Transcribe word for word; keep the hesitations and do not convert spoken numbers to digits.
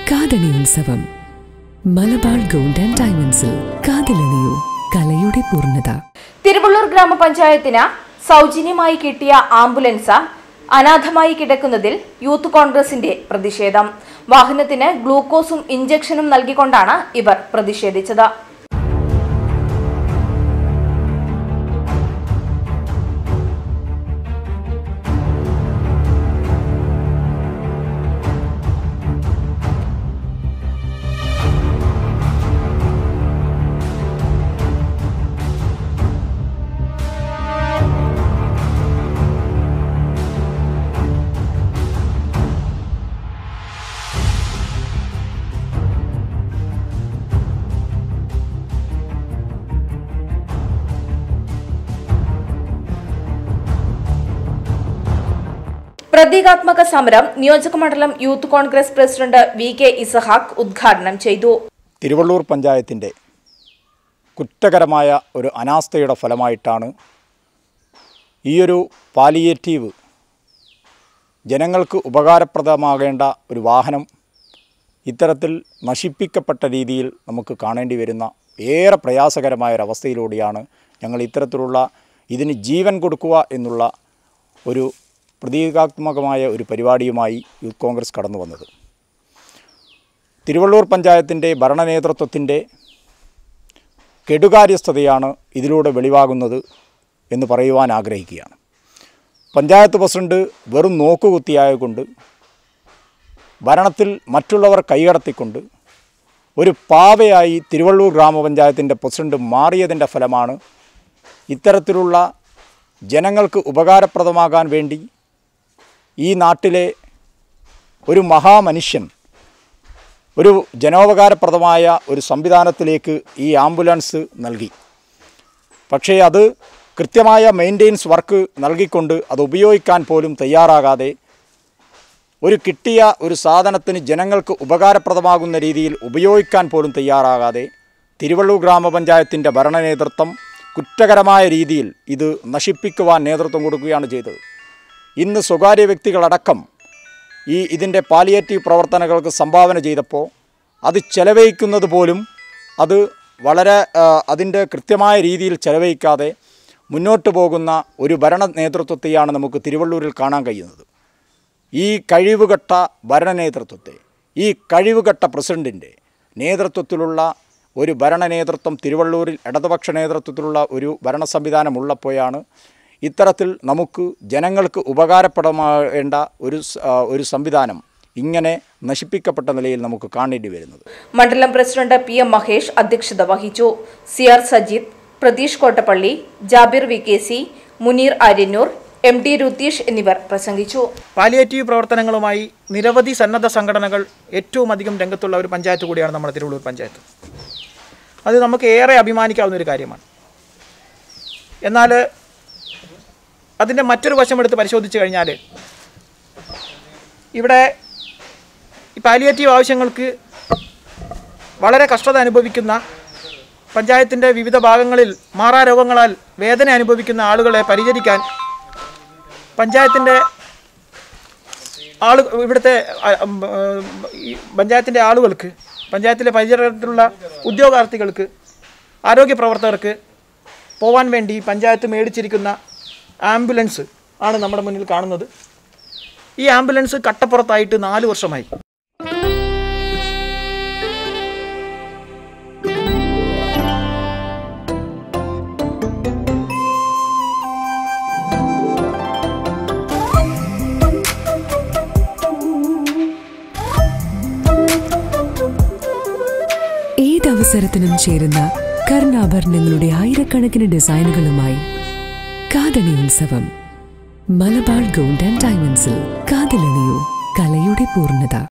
കാതണി ഉത്സവം Malabar gold and ഡയമണ്ട്സിൽ കാതിലണിയൂ കലയുടെ പൂർണ്ണത. തിരുവള്ളൂർ ഗ്രാമപഞ്ചായത്തിന് സൗജന്യമായി കിട്ടിയ ആംബുലൻസ് അനാഥമായി കിടക്കുന്നതിൽ യൂത്ത് കോൺഗ്രസിന്റെ പ്രതിഷേധം. വാഹനത്തിന് ഗ്ലൂക്കോസും ഇഞ്ചക്ഷനും നൽകിക്കൊണ്ടാണ് ഇവർ പ്രതിഷേധിച്ചത്. പ്രതീകാത്മക സമരം നിയോജകമണ്ഡലം Youth Congress president V K Isahaq ഉദ്ഘാടനം ചെയ്തു. തിരുവള്ളൂർ പഞ്ചായത്തിൻ്റെ കുറ്റകരമായ ഒരു അനാസ്ഥയുടെ ഫലമായിട്ടാണ് ഈയൊരു പാലിയേറ്റീവ് ജനങ്ങൾക്ക് ഉപകാരപ്രദമാകേണ്ട ഒരു വാഹനം ഇത്തരത്തിൽ നശിപ്പിക്കപ്പെട്ട രീതിയിൽ നമുക്ക് കാണേണ്ടി വരുന്ന ഏറെ പ്രയാസകരമായ ഒരവസ്ഥയിലൂടെയാണ് ഞങ്ങൾ ഇത്തരത്തിലുള്ള ഇതിന് ജീവൻ കൊടുക്കുക എന്നുള്ള ഒരു പ്രതീകാത്മകമായ ഒരു പരിപാടിയുമായി യൂത്ത് കോൺഗ്രസ് കടന്നു വന്നത്. തിരുവള്ളൂർ പഞ്ചായത്തിൻ്റെ ഭരണനേതൃത്വത്തിൻ്റെ കെടുകാര്യസ്ഥതയാണ് ഇതിലൂടെ വെളിവാകുന്നത് എന്ന് പറയുവാൻ ആഗ്രഹിക്കുകയാണ്. പഞ്ചായത്ത് പ്രസിഡന്റ് വെറും നോക്കുകുത്തിയായതുകൊണ്ട് ഭരണത്തിൽ മറ്റുള്ളവർ കൈകടത്തിക്കൊണ്ട് ഒരു പാവയായി തിരുവള്ളൂർ ഗ്രാമപഞ്ചായത്തിൻ്റെ പ്രസിഡന്റ് മാറിയതിൻ്റെ ഫലമാണ് ഇത്തരത്തിലുള്ള ജനങ്ങൾക്ക് ഉപകാരപ്രദമാകാൻ വേണ്ടി ഈ നാട്ടിലെ ഒരു മഹാമനുഷ്യൻ ഒരു ജനോപകാരപ്രദമായ ഒരു സംവിധാനത്തിലേക്ക് ഈ ആംബുലൻസ് നൽകി. പക്ഷേ അത് കൃത്യമായ മെയിൻ്റെനൻസ് വർക്ക് നൽകിക്കൊണ്ട് അത് ഉപയോഗിക്കാൻ പോലും തയ്യാറാകാതെ ഒരു കിട്ടിയ ഒരു സാധനത്തിന് ജനങ്ങൾക്ക് ഉപകാരപ്രദമാകുന്ന രീതിയിൽ ഉപയോഗിക്കാൻ പോലും തയ്യാറാകാതെ തിരുവള്ളൂർ ഗ്രാമപഞ്ചായത്തിൻ്റെ ഭരണനേതൃത്വം കുറ്റകരമായ രീതിയിൽ ഇത് നശിപ്പിക്കുവാൻ നേതൃത്വം കൊടുക്കുകയാണ് ചെയ്തത്. ഇന്ന് സ്വകാര്യ വ്യക്തികളടക്കം ഈ ഇതിൻ്റെ പാലിയേറ്റീവ് പ്രവർത്തനങ്ങൾക്ക് സംഭാവന ചെയ്തപ്പോൾ അത് ചെലവഴിക്കുന്നത് പോലും അത് വളരെ അതിൻ്റെ കൃത്യമായ രീതിയിൽ ചെലവഴിക്കാതെ മുന്നോട്ട് പോകുന്ന ഒരു ഭരണ നേതൃത്വത്തെയാണ് നമുക്ക് തിരുവള്ളൂരിൽ കാണാൻ കഴിയുന്നത്. ഈ കഴിവുകെട്ട ഭരണ നേതൃത്വത്തെ ഈ കഴിവുകെട്ട പ്രസിഡൻറ്റിൻ്റെ നേതൃത്വത്തിലുള്ള ഒരു ഭരണ നേതൃത്വം തിരുവള്ളൂരിൽ ഇടതുപക്ഷ നേതൃത്വത്തിലുള്ള ഒരു ഭരണ സംവിധാനം ഉള്ളപ്പോഴാണ് ഇത്തരത്തിൽ നമുക്ക് ജനങ്ങൾക്ക് ഉപകാരപ്രദമാകേണ്ട ഒരു ഒരു സംവിധാനം ഇങ്ങനെ നശിപ്പിക്കപ്പെട്ട നിലയിൽ നമുക്ക് കാണേണ്ടി വരുന്നത്. മണ്ഡലം പ്രസിഡന്റ് പി എം മഹേഷ് അധ്യക്ഷത വഹിച്ചു. C R Sajith, Prateesh Kottappally, Jabir V K C, Muneer Aryannur, M T Rutheesh എന്നിവർ പ്രസംഗിച്ചു. പാലിയേറ്റീവ് പ്രവർത്തനങ്ങളുമായി നിരവധി സന്നദ്ധ സംഘടനകൾ ഏറ്റവും അധികം രംഗത്തുള്ള ഒരു പഞ്ചായത്ത് കൂടിയാണ് നമ്മുടെ തിരുവള്ളൂർ പഞ്ചായത്ത്. അത് നമുക്ക് ഏറെ അഭിമാനിക്കാവുന്ന ഒരു കാര്യമാണ്. എന്നാൽ അതിൻ്റെ മറ്റൊരു വശമെടുത്ത് പരിശോധിച്ച് കഴിഞ്ഞാൽ ഇവിടെ ഈ പാലിയേറ്റീവ് ആവശ്യങ്ങൾക്ക് വളരെ കഷ്ടത അനുഭവിക്കുന്ന പഞ്ചായത്തിൻ്റെ വിവിധ ഭാഗങ്ങളിൽ മാറാരോഗങ്ങളാൽ വേദന അനുഭവിക്കുന്ന ആളുകളെ പരിചരിക്കാൻ പഞ്ചായത്തിൻ്റെ ആളു ഇവിടുത്തെ പഞ്ചായത്തിൻ്റെ ആളുകൾക്ക് പഞ്ചായത്തിലെ പരിചരണത്തിലുള്ള ഉദ്യോഗാർത്ഥികൾക്ക് ആരോഗ്യ പ്രവർത്തകർക്ക് പോകാൻ വേണ്ടി പഞ്ചായത്ത് മേടിച്ചിരിക്കുന്ന ആംബുലൻസ് ആണ് നമ്മുടെ മുന്നിൽ കാണുന്നത്. ഈ ആംബുലൻസ് കട്ടപ്പുറത്തായിട്ട് നാല് വർഷമായി. ഏതവസരത്തിനും ചേരുന്ന കർണാഭരണങ്ങളുടെ ആയിരക്കണക്കിന് ഡിസൈനുകളുമായി കാതണി ഉത്സവം മലബാർ ഗോൾഡ് ആൻഡ് ഡയമണ്ട്സിൽ കാതിലണിയൂ കലയുടെ പൂർണ്ണത.